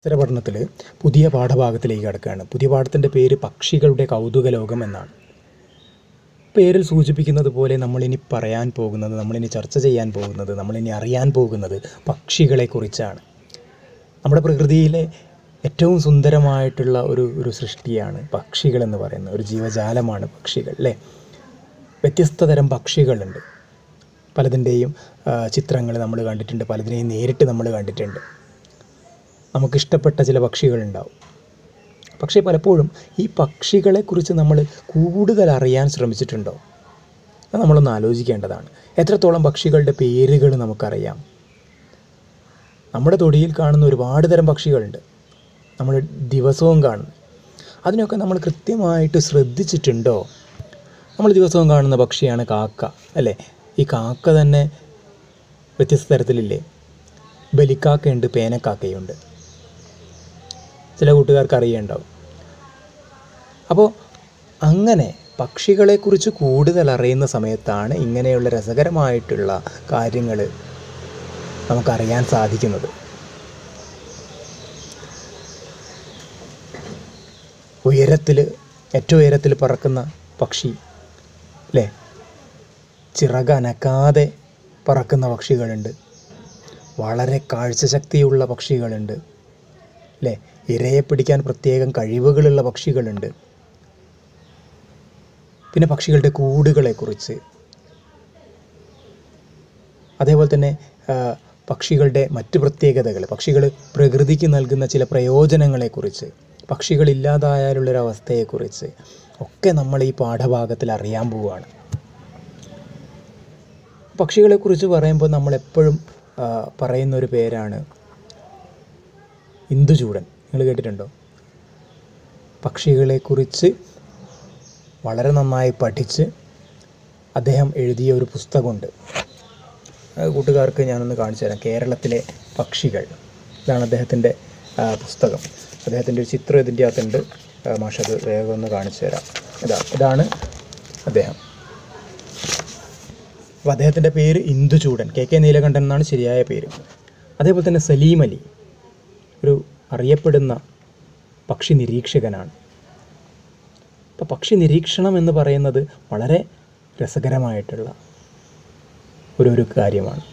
പഠനത്തിൽ പുതിയ പാഠഭാഗത്തിലേക്ക് കടക്കുകയാണ്. പുതിയ പാഠത്തിൻ്റെ പേര് പക്ഷികളുടെ കൗതുക ലോകം എന്നാണ്. പേരിൽ സൂചിപ്പിക്കുന്നത് പോലെ നമ്മളിനി പറയാൻ പോകുന്നത്, നമ്മളിനി ചർച്ച ചെയ്യാൻ പോകുന്നത്, നമ്മളിനി അറിയാൻ പോകുന്നത് പക്ഷികളെക്കുറിച്ചാണ്. നമ്മുടെ പ്രകൃതിയിലെ ഏറ്റവും സുന്ദരമായിട്ടുള്ള ഒരു സൃഷ്ടിയാണ് പക്ഷികളെന്ന് പറയുന്നത്. ഒരു ജീവജാലമാണ് പക്ഷികൾ, അല്ലേ? വ്യത്യസ്ത തരം പക്ഷികളുണ്ട്. പലതിൻ്റെയും ചിത്രങ്ങൾ നമ്മൾ കണ്ടിട്ടുണ്ട്, പലതിനെയും നേരിട്ട് നമ്മൾ കണ്ടിട്ടുണ്ട്. നമുക്കിഷ്ടപ്പെട്ട ചില പക്ഷികളുണ്ടാവും. പക്ഷേ പലപ്പോഴും ഈ പക്ഷികളെക്കുറിച്ച് നമ്മൾ കൂടുതൽ അറിയാൻ ശ്രമിച്ചിട്ടുണ്ടോ? അത് നമ്മളൊന്ന് ആലോചിക്കേണ്ടതാണ്. എത്രത്തോളം പക്ഷികളുടെ പേരുകൾ നമുക്കറിയാം? നമ്മുടെ തൊടിയിൽ കാണുന്ന ഒരുപാട് തരം പക്ഷികളുണ്ട്, നമ്മൾ ദിവസവും കാണുന്നു. അതിനൊക്കെ നമ്മൾ കൃത്യമായിട്ട് ശ്രദ്ധിച്ചിട്ടുണ്ടോ? നമ്മൾ ദിവസവും കാണുന്ന പക്ഷിയാണ് കാക്ക, അല്ലേ? ഈ കാക്ക തന്നെ വ്യത്യസ്ത തരത്തിലില്ലേ? ബലിക്കാക്കയുണ്ട്, പേനക്കാക്കയുണ്ട്. ചില കൂട്ടുകാർക്ക് അറിയുണ്ടാവും. അപ്പോൾ അങ്ങനെ പക്ഷികളെക്കുറിച്ച് കൂടുതൽ അറിയുന്ന സമയത്താണ് ഇങ്ങനെയുള്ള രസകരമായിട്ടുള്ള കാര്യങ്ങൾ നമുക്കറിയാൻ സാധിക്കുന്നത്. ഏറ്റവും ഉയരത്തിൽ പറക്കുന്ന പക്ഷി, അല്ലേ? ചിറകനക്കാതെ പറക്കുന്ന പക്ഷികളുണ്ട്, വളരെ കാഴ്ചശക്തിയുള്ള പക്ഷികളുണ്ട്, അല്ലേ? ഇരയെ പിടിക്കാൻ പ്രത്യേകം കഴിവുകളുള്ള പക്ഷികളുണ്ട്. പിന്നെ പക്ഷികളുടെ കൂടുകളെക്കുറിച്ച്, അതേപോലെ തന്നെ പക്ഷികളുടെ മറ്റ് പ്രത്യേകതകൾ, പക്ഷികൾ പ്രകൃതിക്ക് നൽകുന്ന ചില പ്രയോജനങ്ങളെക്കുറിച്ച്, പക്ഷികളില്ലാതായാലുള്ളൊരവസ്ഥയെക്കുറിച്ച് ഒക്കെ നമ്മൾ ഈ പാഠഭാഗത്തിൽ അറിയാൻ പോവുകയാണ്. പക്ഷികളെക്കുറിച്ച് പറയുമ്പോൾ നമ്മളെപ്പോഴും പറയുന്നൊരു പേരാണ് ഇന്ദുചൂടൻ. നിങ്ങൾ കേട്ടിട്ടുണ്ടോ? പക്ഷികളെക്കുറിച്ച് വളരെ നന്നായി പഠിച്ച് അദ്ദേഹം എഴുതിയ ഒരു പുസ്തകമുണ്ട്. കൂട്ടുകാർക്ക് ഞാനൊന്ന് കാണിച്ചു തരാം. കേരളത്തിലെ പക്ഷികൾ, ഇതാണ് അദ്ദേഹത്തിൻ്റെ പുസ്തകം. അദ്ദേഹത്തിൻ്റെ ഒരു ചിത്രം ഇതിൻ്റെ അകത്തുണ്ട്. മാഷത് വേഗം ഒന്ന് കാണിച്ചു തരാം. ഇതാണ് അദ്ദേഹം. അപ്പോൾ അദ്ദേഹത്തിൻ്റെ പേര് ഇന്ദുചൂടൻ, കെ നീലകണ്ഠൻ എന്നാണ് ശരിയായ പേര്. അതേപോലെ തന്നെ സലീം അലി ഒരു അറിയപ്പെടുന്ന പക്ഷി നിരീക്ഷകനാണ്. അപ്പോൾ പക്ഷി നിരീക്ഷണം എന്ന് പറയുന്നത് വളരെ രസകരമായിട്ടുള്ള ഒരു കാര്യമാണ്.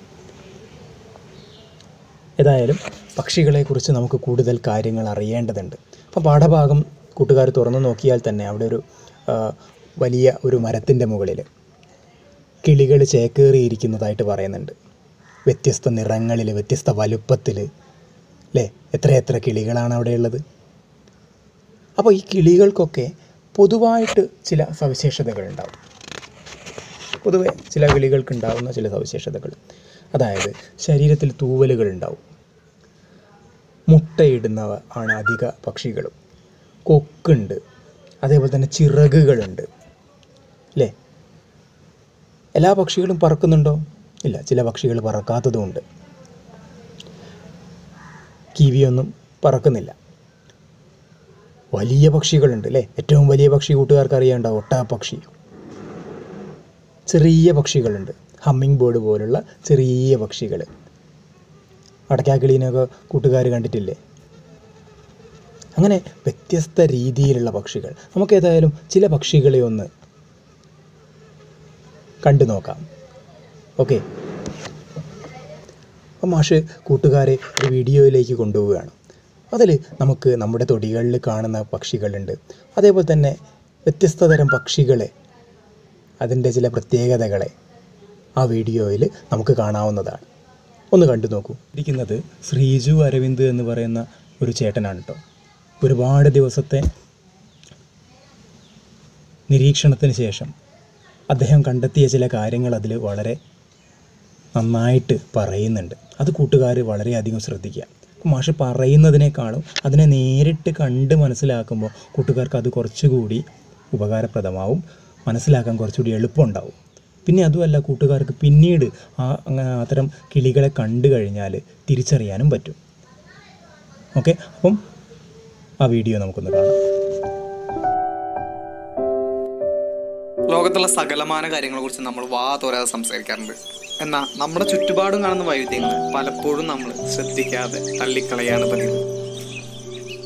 ഏതായാലും പക്ഷികളെക്കുറിച്ച് നമുക്ക് കൂടുതൽ കാര്യങ്ങൾ അറിയേണ്ടതുണ്ട്. അപ്പോൾ പാഠഭാഗം കൂട്ടുകാർ തുറന്നു നോക്കിയാൽ തന്നെ അവിടെ വലിയ ഒരു മരത്തിൻ്റെ മുകളിൽ കിളികൾ ചേക്കേറിയിരിക്കുന്നതായിട്ട് പറയുന്നുണ്ട്. വ്യത്യസ്ത നിറങ്ങളിൽ, വ്യത്യസ്ത വലുപ്പത്തിൽ, അല്ലേ? എത്ര കിളികളാണ് അവിടെയുള്ളത്. അപ്പോൾ ഈ കിളികൾക്കൊക്കെ പൊതുവായിട്ട് ചില സവിശേഷതകളുണ്ടാവും. പൊതുവെ ചില കിളികൾക്കുണ്ടാകുന്ന ചില സവിശേഷതകൾ, അതായത് ശരീരത്തിൽ തൂവലുകളുണ്ടാവും, മുട്ടയിടുന്നവ ആണ് അധിക പക്ഷികളും, കൊക്കുണ്ട്, അതേപോലെ തന്നെ ചിറകുകളുണ്ട്, അല്ലേ? എല്ലാ പക്ഷികളും പറക്കുന്നുണ്ടോ? ഇല്ല, ചില പക്ഷികൾ പറക്കാത്തതുമുണ്ട്. കീവിയൊന്നും പറക്കുന്നില്ല. വലിയ പക്ഷികളുണ്ട്, അല്ലേ? ഏറ്റവും വലിയ പക്ഷി കൂട്ടുകാർക്ക് അറിയാണ്ടാവും, ഒട്ടകപ്പക്ഷി. ചെറിയ പക്ഷികളുണ്ട്, ഹമ്മിങ് ബേർഡ് പോലുള്ള ചെറിയ പക്ഷികൾ. അടയ്ക്കാക്കിളീനൊക്കെ കൂട്ടുകാർ കണ്ടിട്ടില്ലേ? അങ്ങനെ വ്യത്യസ്ത രീതിയിലുള്ള പക്ഷികൾ. നമുക്കേതായാലും ചില പക്ഷികളെ ഒന്ന് കണ്ടു നോക്കാം. ഓക്കെ, അപ്പം മാഷ് കൂട്ടുകാരെ ഒരു വീഡിയോയിലേക്ക് കൊണ്ടുപോവുകയാണ്. അതിൽ നമുക്ക് നമ്മുടെ തൊടികളിൽ കാണുന്ന പക്ഷികളുണ്ട്, അതേപോലെ തന്നെ വ്യത്യസ്ത തരം പക്ഷികളെ, അതിൻ്റെ ചില പ്രത്യേകതകളെ ആ വീഡിയോയിൽ നമുക്ക് കാണാവുന്നതാണ്. ഒന്ന് കണ്ടു നോക്കൂ. ഇരിക്കുന്നത് ശ്രീജു അരവിന്ദ് എന്ന് പറയുന്ന ഒരു ചേട്ടനാണ് കേട്ടോ. ഒരുപാട് ദിവസത്തെ നിരീക്ഷണത്തിന് ശേഷം അദ്ദേഹം കണ്ടെത്തിയ ചില കാര്യങ്ങൾ അതിൽ വളരെ നന്നായിട്ട് പറയുന്നുണ്ട്. അത് കൂട്ടുകാർ വളരെയധികം ശ്രദ്ധിക്കുക. മാഷ് പറയുന്നതിനേക്കാളും അതിനെ നേരിട്ട് കണ്ട് മനസ്സിലാക്കുമ്പോൾ കൂട്ടുകാർക്ക് അത് കുറച്ചുകൂടി ഉപകാരപ്രദമാവും, മനസ്സിലാക്കാൻ കുറച്ചുകൂടി എളുപ്പമുണ്ടാവും. പിന്നെ അതുമല്ല, കൂട്ടുകാർക്ക് പിന്നീട് അത്തരം കിളികളെ കണ്ടു കഴിഞ്ഞാൽ തിരിച്ചറിയാനും പറ്റും. ഓക്കെ, അപ്പം ആ വീഡിയോ നമുക്കൊന്ന് കാണാം. ലോകത്തുള്ള സകലമാന കാര്യങ്ങളെക്കുറിച്ച് നമ്മൾ തോരാതെ സംസാരിക്കാറുണ്ട്. എന്നാൽ നമ്മുടെ ചുറ്റുപാടും കാണുന്ന വൈവിധ്യങ്ങൾ പലപ്പോഴും നമ്മൾ ശ്രദ്ധിക്കാതെ തള്ളിക്കളയാണ് പതിവ്.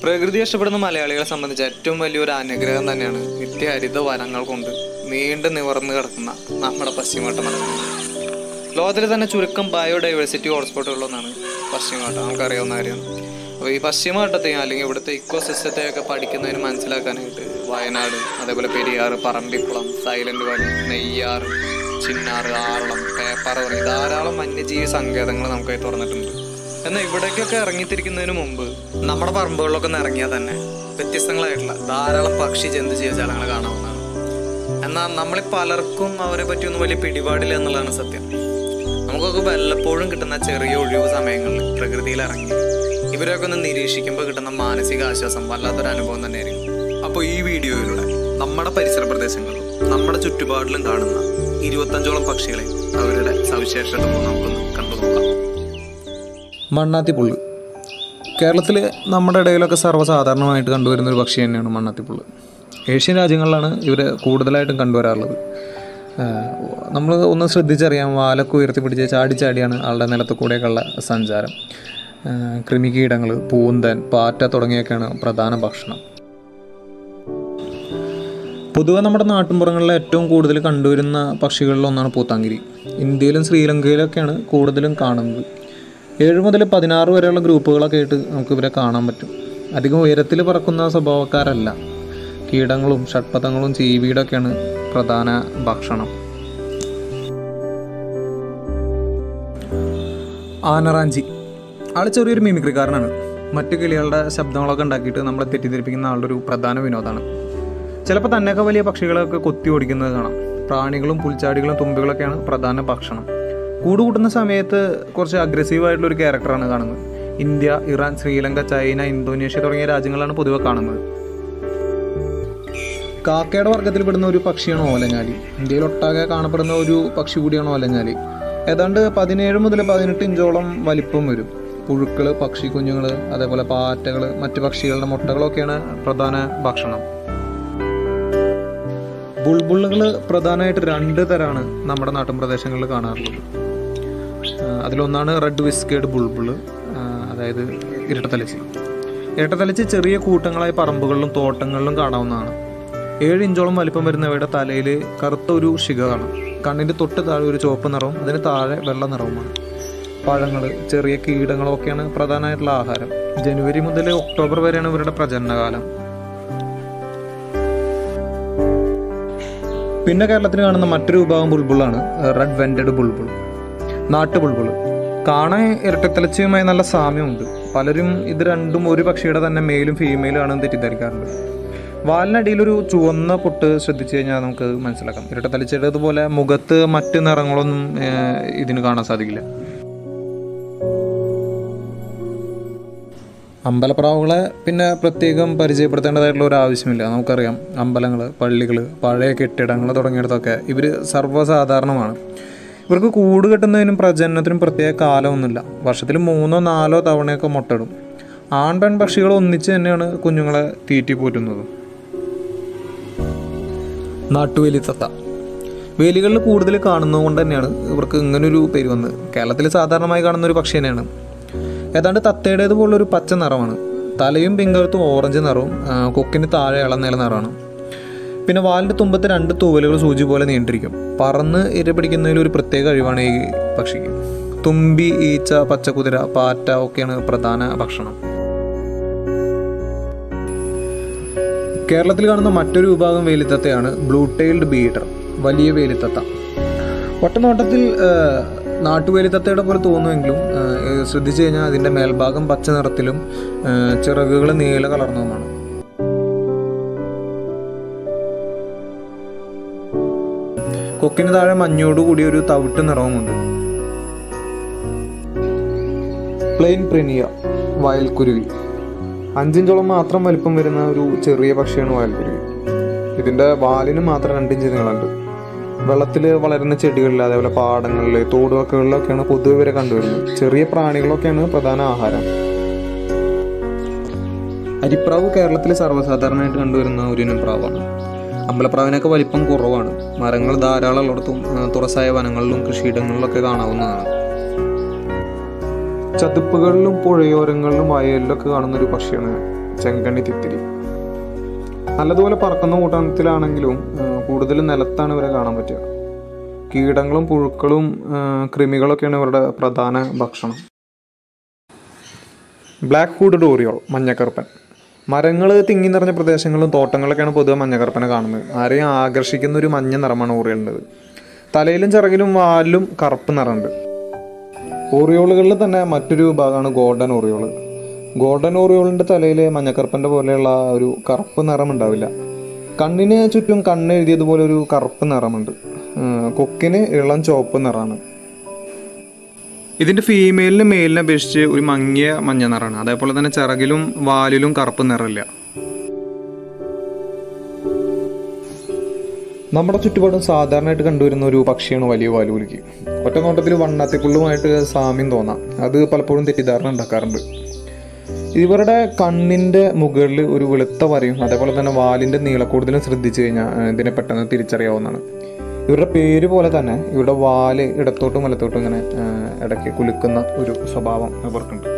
പ്രകൃതി ഇഷ്ടപ്പെടുന്ന മലയാളികളെ സംബന്ധിച്ച് ഏറ്റവും വലിയൊരു അനുഗ്രഹം തന്നെയാണ് നിത്യഹരിത വനങ്ങൾ കൊണ്ട് നീണ്ടു നിവർന്ന് കിടക്കുന്ന നമ്മുടെ പശ്ചിമഘട്ട മലകൾ. ലോകത്തിലെ തന്നെ ചുരുക്കം ബയോഡൈവേഴ്സിറ്റി ഹോട്ട്സ്പോട്ടുകളൊന്നാണ് പശ്ചിമഘട്ടം, നമുക്കറിയാവുന്ന കാര്യമാണ്. അപ്പോൾ ഈ പശ്ചിമഘട്ടത്തെയും അല്ലെങ്കിൽ ഇവിടുത്തെ ഇക്കോ സിസ്റ്റത്തെയൊക്കെ പഠിക്കുന്നതിന് മനസ്സിലാക്കാനായിട്ട് വയനാട്, അതേപോലെ പെരിയാർ, പറമ്പിക്കുളം, സൈലന്റ് വാലി, നെയ്യാറ്, ചിന്നാറ്, ആറളം, പേപ്പാറ തുടങ്ങി ധാരാളം വന്യജീവി സങ്കേതങ്ങൾ നമുക്കായി തുറന്നിട്ടുണ്ട്. എന്നാൽ ഇവിടേക്കൊക്കെ ഇറങ്ങിത്തിരിക്കുന്നതിന് മുമ്പ് നമ്മുടെ പറമ്പുകളിലൊക്കെ ഒന്ന് ഇറങ്ങിയാൽ തന്നെ വ്യത്യസ്തങ്ങളായിട്ടുള്ള ധാരാളം പക്ഷി ജന്തു ജീവജാലങ്ങൾ കാണാവുന്നതാണ്. എന്നാൽ നമ്മളിൽ പലർക്കും അവരെ പറ്റിയൊന്നും വലിയ പിടിപാടില്ല എന്നുള്ളതാണ് സത്യം. നമുക്കൊക്കെ വല്ലപ്പോഴും കിട്ടുന്ന ചെറിയ ഒഴിവ് സമയങ്ങളിൽ പ്രകൃതിയിൽ ഇറങ്ങി ഇവരൊക്കെ ഒന്ന് നിരീക്ഷിക്കുമ്പോൾ കിട്ടുന്ന മാനസിക ആശ്വാസം വല്ലാത്തൊരു അനുഭവം തന്നെയായിരിക്കും. അപ്പോൾ ഈ വീഡിയോയിലൂടെ നമ്മുടെ പരിസര പ്രദേശങ്ങളിലും നമ്മുടെ ചുറ്റുപാടിലും കാണുന്ന 25ഓളം പക്ഷികളെ അവരുടെ സവിശേഷതകൾ നമുക്കൊന്ന് കണ്ടു നോക്കാം. മണ്ണാത്തിപ്പുള്ള് കേരളത്തിൽ നമ്മുടെ ഇടയിലൊക്കെ സർവ്വസാധാരണമായിട്ട് കണ്ടുവരുന്നൊരു പക്ഷി തന്നെയാണ് മണ്ണാത്തിപ്പുള്ള്. ഏഷ്യൻ രാജ്യങ്ങളിലാണ് ഇവരെ കൂടുതലായിട്ടും കണ്ടുവരാറുള്ളത്. നമ്മൾ ഒന്ന് ശ്രദ്ധിച്ചറിയാം, വാലൊക്കെ ഉയർത്തിപ്പിടിച്ച് ചാടിച്ചാടിയാണ് ആളുടെ നിലത്ത് കൂടെയൊക്കെയുള്ള സഞ്ചാരം. കൃമികീടങ്ങൾ, പൂന്തൻ, പാറ്റ തുടങ്ങിയൊക്കെയാണ് പ്രധാന ഭക്ഷണം. പൊതുവെ നമ്മുടെ നാട്ടിൻപുറങ്ങളിൽ ഏറ്റവും കൂടുതൽ കണ്ടുവരുന്ന പക്ഷികളിലൊന്നാണ് പൂത്താങ്കിരി. ഇന്ത്യയിലും ശ്രീലങ്കയിലൊക്കെയാണ് കൂടുതലും കാണുന്നത്. 7 മുതൽ 16 വരെയുള്ള ഗ്രൂപ്പുകളൊക്കെ ആയിട്ട് നമുക്ക് ഇവരെ കാണാൻ പറ്റും. അധികം ഉയരത്തിൽ പറക്കുന്ന സ്വഭാവക്കാരല്ല. കീടങ്ങളും ഷഡ്പഥങ്ങളും ചീവീടൊക്കെയാണ് പ്രധാന ഭക്ഷണം. ആനറാഞ്ചി ആൾ ചെറിയൊരു മിമിക്രിക്കാരനാണ്. മറ്റു കിളികളുടെ ശബ്ദങ്ങളൊക്കെ ഉണ്ടാക്കിയിട്ട് നമ്മളെ തെറ്റിദ്ധരിപ്പിക്കുന്ന ആളുടെ ഒരു പ്രധാന വിനോദമാണ്. ചിലപ്പോൾ തന്നെയൊക്കെ വലിയ പക്ഷികളൊക്കെ കൊത്തി ഓടിക്കുന്നത് കാണാം. പ്രാണികളും പുൽച്ചാടികളും തുമ്പികളൊക്കെയാണ് പ്രധാന ഭക്ഷണം. കൂടുകൂട്ടുന്ന സമയത്ത് കുറച്ച് അഗ്രസീവായിട്ടുള്ളൊരു ക്യാരക്ടറാണ് കാണുന്നത്. India, Iran, Sri Lanka, China, Indonesia തുടങ്ങിയ രാജ്യങ്ങളാണ് പൊതുവെ കാണുന്നത്. കാക്കയുടെ വർഗ്ഗത്തിൽപ്പെടുന്ന ഒരു പക്ഷിയാണ് ഓലഞ്ഞാലി. ഇന്ത്യയിലൊട്ടാകെ കാണപ്പെടുന്ന ഒരു പക്ഷി കൂടിയാണ് ഓലഞ്ഞാലി. ഏതാണ്ട് 17 മുതൽ 18 ഇഞ്ചോളം വലിപ്പം വരും. പുഴുക്കൾ, പക്ഷി കുഞ്ഞുങ്ങൾ, അതേപോലെ പാറ്റകൾ, മറ്റ് പക്ഷികളുടെ മുട്ടകളൊക്കെയാണ് പ്രധാന ഭക്ഷണം. ബുൾബുളുകൾ പ്രധാനമായിട്ട് 2 തരമാണ് നമ്മുടെ നാട്ടിൻ പ്രദേശങ്ങളിൽ കാണാറുള്ളത്. അതിലൊന്നാണ് റെഡ് വിസ്കേഡ് ബുൾബുൾ, അതായത് ഇരട്ടത്തലച്ചി. ഇരട്ടത്തലച്ചി ചെറിയ കൂട്ടങ്ങളായി പറമ്പുകളിലും തോട്ടങ്ങളിലും കാണാവുന്നതാണ്. 7 ഇഞ്ചോളം വലിപ്പം വരുന്നവയുടെ തലയിൽ കറുത്ത ഒരു ശിഖ കാണാം. കണ്ണിൻ്റെ തൊട്ട് താഴെ ഒരു ചുവപ്പ് നിറവും അതിന് താഴെ വെള്ള നിറവുമാണ്. പഴങ്ങൾ, ചെറിയ കീടങ്ങളൊക്കെയാണ് പ്രധാനമായിട്ടുള്ള ആഹാരം. ജനുവരി മുതൽ ഒക്ടോബർ വരെയാണ് ഇവരുടെ പ്രജനനകാലം. പിന്നെ കേരളത്തിൽ കാണുന്ന മറ്റൊരു വിഭാഗം ബുൾബുളാണ് റെഡ് വെൻറ്റഡ് ബുൾബുൾ, നാട്ടു ബുൾബുൾ. കാണാൻ ഇരട്ടത്തലച്ചിയുമായി നല്ല സാമ്യമുണ്ട്. പലരും ഇത് രണ്ടും ഒരു പക്ഷിയുടെ തന്നെ മെയിലും ഫീമെയിലും ആണെന്ന് തെറ്റിദ്ധരിക്കാറുണ്ട്. വാലിനടിയിലൊരു ചുവന്ന പൊട്ട് ശ്രദ്ധിച്ചു കഴിഞ്ഞാൽ നമുക്ക് മനസ്സിലാക്കാം. ഇരട്ടത്തലച്ചിയുടേതുപോലെ മുഖത്ത് മറ്റ് നിറങ്ങളൊന്നും ഇതിന് കാണാൻ സാധിക്കില്ല. അമ്പലപ്രാവുകളെ പിന്നെ പ്രത്യേകം പരിചയപ്പെടുത്തേണ്ടതായിട്ടുള്ള ഒരു ആവശ്യമില്ല. നമുക്കറിയാം, അമ്പലങ്ങൾ, പള്ളികൾ, പഴയ കെട്ടിടങ്ങൾ തുടങ്ങിയിടത്തൊക്കെ ഇവർ സർവ്വസാധാരണമാണ്. ഇവർക്ക് കൂട് കെട്ടുന്നതിനും പ്രജനനത്തിനും പ്രത്യേക കാലമൊന്നുമില്ല. വർഷത്തിൽ 3-4 തവണയൊക്കെ മുട്ടയിടും. ആൺ പെൺ പക്ഷികൾ ഒന്നിച്ച് തന്നെയാണ് കുഞ്ഞുങ്ങളെ തീറ്റി പോറ്റുന്നത്. നാട്ടുവേലിത്തത്ത വേലികളിൽ കൂടുതൽ കാണുന്നത് കൊണ്ട് തന്നെയാണ് ഇവർക്ക് ഇങ്ങനൊരു പേര് വന്നത്. കേരളത്തിൽ സാധാരണമായി കാണുന്ന ഒരു പക്ഷി തന്നെയാണ്. ഏതാണ്ട് തത്തയുടേതുപോലൊരു പച്ച നിറമാണ്. തലയും പിങ്കകത്തും ഓറഞ്ച് നിറവും, കൊക്കിന് താഴെ ഇളനീല നിറമാണ്. പിന്നെ വാലിൻ്റെ തുമ്പത്ത് 2 തൂവലുകൾ സൂചി പോലെ നീണ്ടിരിക്കും. പറന്ന് ഇര പിടിക്കുന്നതിൽ ഒരു പ്രത്യേക കഴിവാണ് ഈ പക്ഷിക്ക്. തുമ്പി, ഈച്ച, പച്ചക്കുതിര, പാറ്റ ഒക്കെയാണ് പ്രധാന ഭക്ഷണം. കേരളത്തിൽ കാണുന്ന മറ്റൊരു വിഭാഗം വേലിത്തത്തയാണ് ബ്ലൂ ടൈൽഡ് ബീഡർ, വലിയ വേലിത്തത്ത. ഒറ്റനോട്ടത്തിൽ നാട്ടുവേലിത്തത്തയുടെ പോലെ തോന്നുമെങ്കിലും ശ്രദ്ധിച്ചു കഴിഞ്ഞാൽ അതിൻ്റെ മേൽഭാഗം പച്ച നിറത്തിലും ചിറകുകൾ നീല കലർന്നതുമാണ്. കൊക്കിന് താഴെ മഞ്ഞോട് കൂടിയ ഒരു തവിട്ട് നിറവുമുണ്ട്. പ്ലെയിൻ പ്രിനിയ, വയൽക്കുരുവി. 5 ഇഞ്ചോളം മാത്രം വലിപ്പം വരുന്ന ഒരു ചെറിയ പക്ഷിയാണ് വയൽക്കുരുവി. ഇതിൻ്റെ വാലിന് മാത്രം 2 ഇഞ്ച് നീളമുണ്ട്. വെള്ളത്തിൽ വളരുന്ന ചെടികളിൽ, അതേപോലെ പാടങ്ങളിൽ, തോടുവക്കകളിലൊക്കെയാണ് പൊതുവെ ഇവരെ കണ്ടുവരുന്നത്. ചെറിയ പ്രാണികളൊക്കെയാണ് പ്രധാന ആഹാരം. അരിപ്രാവ് കേരളത്തിൽ സർവ്വസാധാരണമായിട്ട് കണ്ടുവരുന്ന ഒരു ഇനം പ്രാവാണ്. അമ്പലപ്രാവിനൊക്കെ വലിപ്പം കുറവാണ്. മരങ്ങൾ ധാരാളം ഉള്ളിടത്തും തുറസായ വനങ്ങളിലും കൃഷിയിടങ്ങളിലൊക്കെ കാണാവുന്നതാണ്. ചതുപ്പുകളിലും പുഴയോരങ്ങളിലും വയലിലൊക്കെ കാണുന്നൊരു പക്ഷിയാണ് ചെങ്കണ്ണി തിത്തിരി. നല്ലതുപോലെ പറക്കുന്ന കൂട്ടത്തിലാണെങ്കിലും കൂടുതലും നിലത്താണ് ഇവരെ കാണാൻ പറ്റുക. കീടങ്ങളും പുഴുക്കളും കൃമികളൊക്കെയാണ് ഇവരുടെ പ്രധാന ഭക്ഷണം. ബ്ലാക്ക് ഹൂഡഡ് ഓറിയോൾ, മഞ്ഞക്കറുപ്പൻ. മരങ്ങൾ തിങ്ങി നിറഞ്ഞ പ്രദേശങ്ങളിലും തോട്ടങ്ങളിലൊക്കെയാണ് പൊതുവെ മഞ്ഞക്കറുപ്പനെ കാണുന്നത്. ആരെയും ആകർഷിക്കുന്ന ഒരു മഞ്ഞ നിറമാണ് ഓറിയോളിൻ്റെത്. തലയിലും ചിറകിലും വാലിലും കറുപ്പ് നിറമുണ്ട്. ഓറിയോളുകളിൽ തന്നെ മറ്റൊരു ഭാഗമാണ് ഗോൾഡൻ ഓറിയോൾ. ഗോൾഡൻ ഓറിയോളിൻ്റെ തലയിൽ മഞ്ഞക്കറുപ്പൻ്റെ പോലെയുള്ള ഒരു കറുപ്പ് നിറം ഉണ്ടാവില്ല. കണ്ണിന് ചുറ്റും കണ്ണെഴുതിയതുപോലെ ഒരു കറുപ്പ് നിറമുണ്ട്. കൊക്കിന് ഇളം ചുവപ്പ് നിറമാണ്. ഇതിൻ്റെ ഫീമെയിലിന് മെയിലിനെ അപേക്ഷിച്ച് ഒരു മങ്ങിയ മഞ്ഞ നിറമാണ്. അതേപോലെ തന്നെ ചിറകിലും വാലിലും കറുപ്പ് നിറമില്ല. നമ്മുടെ ചുറ്റുപാടും സാധാരണയായിട്ട് കണ്ടുവരുന്ന ഒരു പക്ഷിയാണ് വലിയ വാലുകുലുക്കി. ഒറ്റ നോട്ടത്തിൽ വണ്ണാത്തിക്കുള്ളുമായിട്ട് സാമ്യം തോന്നാം. അത് പലപ്പോഴും തെറ്റിദ്ധാരണ ഉണ്ടാക്കാറുണ്ട്. ഇവരുടെ കണ്ണിൻ്റെ മുകളിൽ ഒരു വെളുത്ത വരയും അതേപോലെ തന്നെ വാലിൻ്റെ നീളക്കൂടുതലും ശ്രദ്ധിച്ചു കഴിഞ്ഞാൽ ഇതിനെ പെട്ടെന്ന് തിരിച്ചറിയാവുന്നതാണ്. ഇവരുടെ പേര് പോലെ തന്നെ ഇവരുടെ വാല് ഇടത്തോട്ടും വലത്തോട്ടും ഇങ്ങനെ ഇടയ്ക്ക് കുലുക്കുന്ന ഒരു സ്വഭാവം ഇവർക്കുണ്ട്.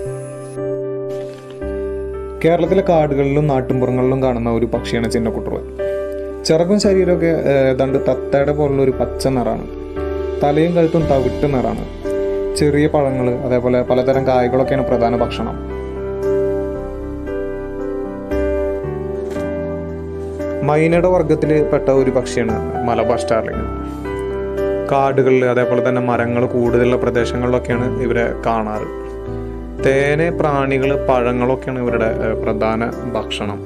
കേരളത്തിലെ കാടുകളിലും നാട്ടുമ്പുറങ്ങളിലും കാണുന്ന ഒരു പക്ഷിയാണ് ചിന്നക്കുട്ടുറവൻ. ചിറകും ശരീരമൊക്കെ ഏതാണ്ട് തത്തയുടെ പോലുള്ള ഒരു പച്ച നിറാണ്. തലയും കഴുത്തും തവിട്ട് നിറാണ്. ചെറിയ പഴങ്ങൾ അതേപോലെ പലതരം കായ്കളൊക്കെയാണ് പ്രധാന ഭക്ഷണം. മൈനയുടെ വർഗത്തിൽ പെട്ട ഒരു പക്ഷിയാണ് മലബാർ സ്റ്റാർലിംഗ്. കാടുകളിൽ അതേപോലെ തന്നെ മരങ്ങൾ കൂടുതലുള്ള പ്രദേശങ്ങളിലൊക്കെയാണ് ഇവരെ കാണാറ്. തേന്, പ്രാണികൾ, പഴങ്ങളൊക്കെയാണ് ഇവരുടെ പ്രധാന ഭക്ഷണം.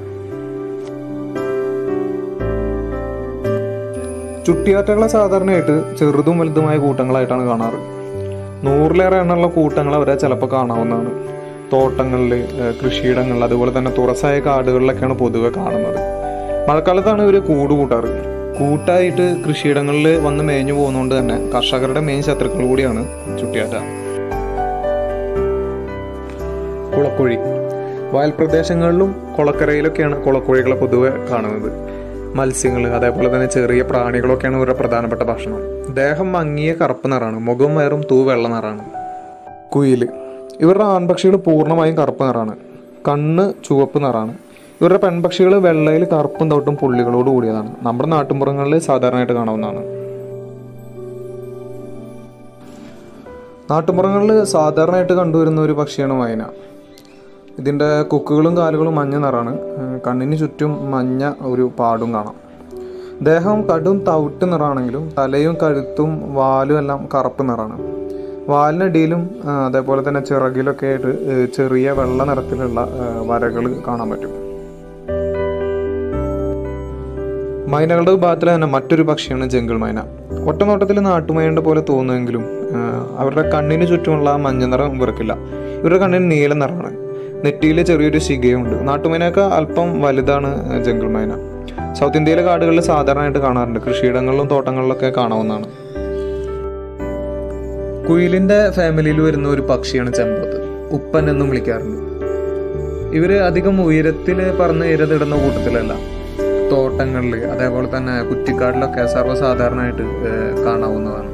ചുട്ടിയാറ്റകളെ സാധാരണയായിട്ട് ചെറുതും വലുതുമായ കൂട്ടങ്ങളായിട്ടാണ് കാണാറ്. 100-ലേറെ എണ്ണമുള്ള കൂട്ടങ്ങൾ അവരെ ചിലപ്പോൾ കാണാവുന്നതാണ്. തോട്ടങ്ങളിൽ, കൃഷിയിടങ്ങളിൽ അതുപോലെ തന്നെ തുറസായ കാടുകളിലൊക്കെയാണ് പൊതുവെ കാണുന്നത്. മഴക്കാലത്താണ് ഇവർ കൂട് കൂട്ടാറ്. കൂട്ടായിട്ട് കൃഷിയിടങ്ങളിൽ വന്ന് മേഞ്ഞു പോകുന്നതുകൊണ്ട് തന്നെ കർഷകരുടെ മെയിൻ ശത്രുക്കൾ കൂടിയാണ് ചുട്ടിയാറ്റ. കുളക്കുഴി. വയൽപ്രദേശങ്ങളിലും കുളക്കരയിലൊക്കെയാണ് കുളക്കുഴികളെ പൊതുവെ കാണുന്നത്. മത്സ്യങ്ങൾ അതേപോലെ തന്നെ ചെറിയ പ്രാണികളൊക്കെയാണ് ഇവരുടെ പ്രധാനപ്പെട്ട ഭക്ഷണം. ദേഹം മങ്ങിയ കറുപ്പ് നിറാണ്. മുഖം വയറും വെള്ള നിറാണ്. കുയിൽ. ഇവരുടെ ആൺപക്ഷികൾ പൂർണ്ണമായും കറുപ്പ് നിറാണ്. കണ്ണ് ചുവപ്പ് നിറാണ്. ഇവരുടെ പെൺപക്ഷികൾ വെള്ളയിൽ കറുപ്പും തവിട്ടും പുള്ളികളോട് കൂടിയതാണ്. നമ്മുടെ നാട്ടുമ്പുറങ്ങളിൽ സാധാരണയായിട്ട് കാണാവുന്നതാണ്. നാട്ടുമ്പുറങ്ങളിൽ സാധാരണയായിട്ട് കണ്ടുവരുന്ന ഒരു പക്ഷിയാണ് മൈന. ഇതിൻ്റെ കൊക്കുകളും കാലുകളും മഞ്ഞ നിറാണ്. കണ്ണിന് ചുറ്റും മഞ്ഞ ഒരു പാടും കാണാം. ദേഹം കടും തവിട്ട് നിറാണെങ്കിലും തലയും കഴുത്തും വാലും എല്ലാം കറുപ്പ് നിറാണ്. വാലിനടിയിലും അതേപോലെ തന്നെ ചിറകിലൊക്കെ ആയിട്ട് ചെറിയ വെള്ള നിറത്തിലുള്ള വരകൾ കാണാൻ പറ്റും. മൈനകളുടെ വിഭാഗത്തിൽ തന്നെ മറ്റൊരു പക്ഷിയാണ് ജംഗിൾ മൈന. ഒറ്റനോട്ടത്തിൽ നാട്ടുമൈനയുടെ പോലെ തോന്നുമെങ്കിലും അവരുടെ കണ്ണിന് ചുറ്റുമുള്ള മഞ്ഞ നിറം ഇവർക്കില്ല. ഇവരുടെ കണ്ണിന് നീല നിറമാണ്. നെറ്റിയിൽ ചെറിയൊരു ശിഖയുണ്ട്. നാട്ടുമൈനയൊക്കെ അല്പം വലുതാണ് ജംഗിൾ മൈന. സൗത്ത് ഇന്ത്യയിലെ കാടുകളിൽ സാധാരണയായിട്ട് കാണാറുണ്ട്. കൃഷിയിടങ്ങളിലും തോട്ടങ്ങളിലൊക്കെ കാണാവുന്നതാണ്. കുയിലിൻ്റെ ഫാമിലിയിൽ വരുന്ന ഒരു പക്ഷിയാണ് ചെമ്പോത്ത്. ഉപ്പൻ എന്നും വിളിക്കാറുണ്ട്. ഇവർ അധികം ഉയരത്തിൽ പറന്ന് ഇരതിടുന്ന കൂട്ടത്തിലല്ല. തോട്ടങ്ങളിൽ അതേപോലെ തന്നെ കുറ്റിക്കാടിലൊക്കെ സർവ്വസാധാരണമായിട്ട് കാണാവുന്നതാണ്.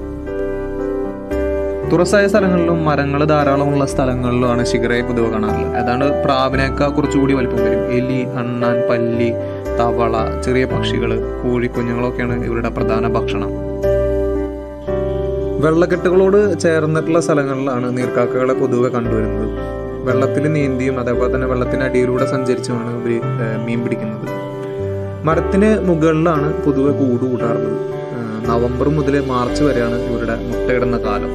തുറസായ സ്ഥലങ്ങളിലും മരങ്ങൾ ധാരാളമുള്ള സ്ഥലങ്ങളിലുമാണ് ശിഖരയെ പൊതുവെ കാണാറുള്ളത്. ഏതാണ്ട് പ്രാവിനേക്കാൾ കുറച്ചുകൂടി വലിപ്പം വരും. എലി, അണ്ണാൻ, പല്ലി, തവള, ചെറിയ പക്ഷികൾ, കോഴിക്കുഞ്ഞുങ്ങളൊക്കെയാണ് ഇവരുടെ പ്രധാന ഭക്ഷണം. വെള്ളക്കെട്ടുകളോട് ചേർന്നിട്ടുള്ള സ്ഥലങ്ങളിലാണ് നീർക്കാക്കകളെ പൊതുവെ കണ്ടുവരുന്നത്. വെള്ളത്തിൽ നീന്തിയും അതേപോലെ തന്നെ വെള്ളത്തിനടിയിലൂടെ സഞ്ചരിച്ചുമാണ് ഇവർ മീൻ പിടിക്കുന്നത്. മരത്തിന് മുകളിലാണ് പൊതുവെ കൂട് കൂട്ടാറുള്ളത്. നവംബർ മുതൽ മാർച്ച് വരെയാണ് ഇവരുടെ മുട്ടയിടുന്ന കാലം.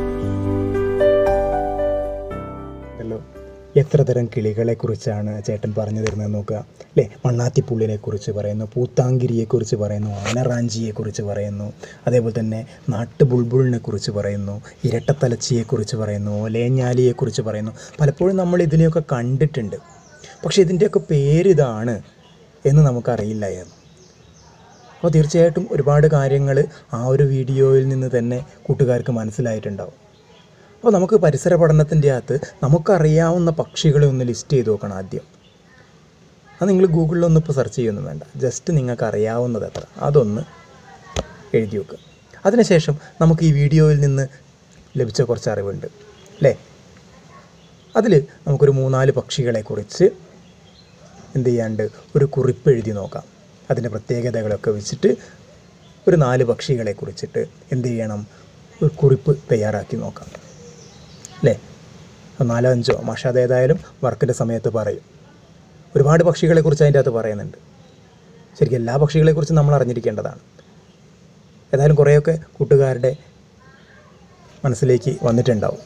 എത്ര തരം കിളികളെക്കുറിച്ചാണ് ചേട്ടൻ പറഞ്ഞു തരുന്നത് നോക്കുക അല്ലേ. മണ്ണാത്തിപ്പുള്ളിനെക്കുറിച്ച് പറയുന്നു, പൂത്താങ്കിരിയെക്കുറിച്ച് പറയുന്നു, ആനറാഞ്ചിയെക്കുറിച്ച് പറയുന്നു, അതേപോലെ തന്നെ നാട്ടു ബുൾബുളിനെക്കുറിച്ച് പറയുന്നു, ഇരട്ടത്തലച്ചിയെക്കുറിച്ച് പറയുന്നു, ഓലേഞ്ഞാലിയെക്കുറിച്ച് പറയുന്നു. പലപ്പോഴും നമ്മൾ ഇതിനെയൊക്കെ കണ്ടിട്ടുണ്ട്, പക്ഷേ ഇതിൻ്റെയൊക്കെ പേരിതാണ് എന്ന് നമുക്കറിയില്ലായിരുന്നു. അപ്പോൾ തീർച്ചയായിട്ടും ഒരുപാട് കാര്യങ്ങൾ ആ ഒരു വീഡിയോയിൽ നിന്ന് തന്നെ കൂട്ടുകാർക്ക് മനസ്സിലായിട്ടുണ്ടാവും. അപ്പോൾ നമുക്ക് പരിസര പഠനത്തിൻ്റെ അകത്ത് നമുക്കറിയാവുന്ന പക്ഷികളെ ഒന്ന് ലിസ്റ്റ് ചെയ്ത് നോക്കണം ആദ്യം. അത് നിങ്ങൾ ഗൂഗിളിലൊന്നും ഇപ്പോൾ സെർച്ച് ചെയ്യൊന്നും വേണ്ട, ജസ്റ്റ് നിങ്ങൾക്ക് അറിയാവുന്നത് എത്ര അതൊന്ന് എഴുതി വെക്കുക. അതിനുശേഷം നമുക്ക് ഈ വീഡിയോയിൽ നിന്ന് ലഭിച്ച കുറച്ച് അറിവുണ്ട് അല്ലേ. അതിൽ നമുക്കൊരു 3-4 പക്ഷികളെക്കുറിച്ച് എന്ത് ചെയ്യാണ്ട് ഒരു കുറിപ്പ് എഴുതി നോക്കാം. അതിൻ്റെ പ്രത്യേകതകളൊക്കെ വെച്ചിട്ട് ഒരു 4 പക്ഷികളെ കുറിച്ചിട്ട് എന്ത് ചെയ്യണം, ഒരു കുറിപ്പ് തയ്യാറാക്കി നോക്കാം അല്ലേ. 4-5 മാഷ് അതേതായാലും വർക്കിൻ്റെ സമയത്ത് പറയും. ഒരുപാട് പക്ഷികളെക്കുറിച്ച് അതിൻ്റെ അകത്ത് പറയുന്നുണ്ട്. ശരിക്കും എല്ലാ പക്ഷികളെക്കുറിച്ചും നമ്മൾ അറിഞ്ഞിരിക്കേണ്ടതാണ്. ഏതായാലും കുറേയൊക്കെ കൂട്ടുകാരുടെ മനസ്സിലേക്ക് വന്നിട്ടുണ്ടാവും.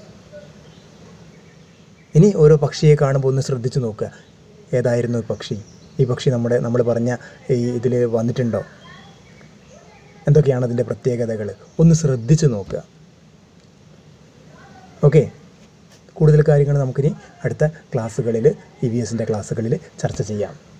ഇനി ഓരോ പക്ഷിയെ കാണുമ്പോൾ ഒന്ന് ശ്രദ്ധിച്ച് നോക്കുക, ഏതായിരുന്നു ഈ പക്ഷി നമ്മൾ പറഞ്ഞ ഈ ഇതിൽ വന്നിട്ടുണ്ടോ, എന്തൊക്കെയാണ് അതിൻ്റെ പ്രത്യേകതകൾ, ഒന്ന് ശ്രദ്ധിച്ച് നോക്കുക. ഓക്കെ, കൂടുതൽ കാര്യങ്ങൾ നമുക്കിനി അടുത്ത ക്ലാസ്സുകളിൽ EVS ക്ലാസ്സുകളിൽ ചർച്ച ചെയ്യാം.